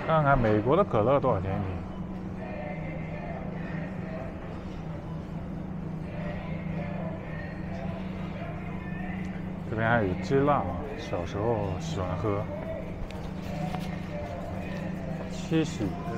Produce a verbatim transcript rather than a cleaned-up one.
看看美国的可乐多少钱一瓶？这边还有鸡浪啊，小时候喜欢喝。七喜